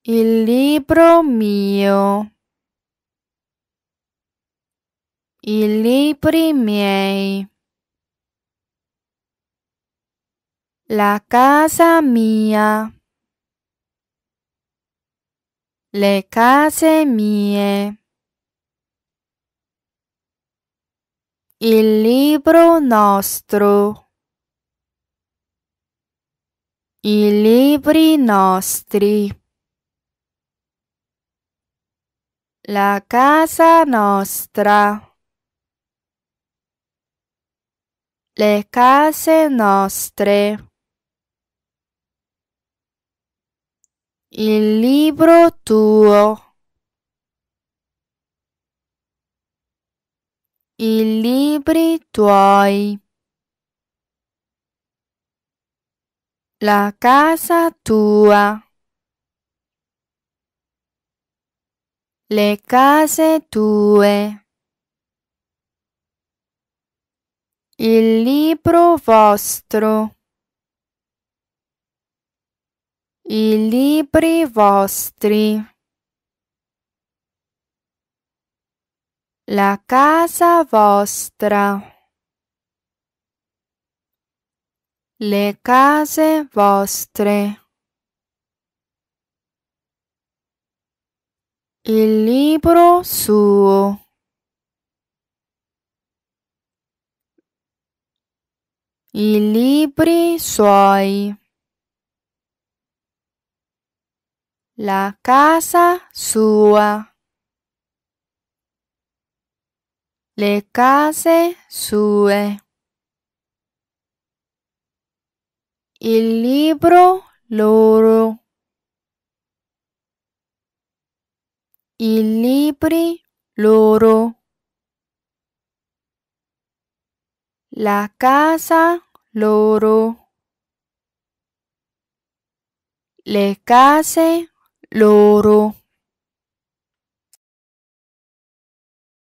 Il libro mio. I libri miei. La casa mia. Le case mie. Il libro nostro. I libri nostri. La casa nostra. Le case nostre. Il libro tuo. I libri tuoi. La casa tua. Le case tue. Il libro vostro. I libri vostri. La casa vostra. Le case vostre. Il libro suo. I libri suoi. La casa sua. Le case sue. Il libro loro. I libri loro. La casa loro. Le case loro.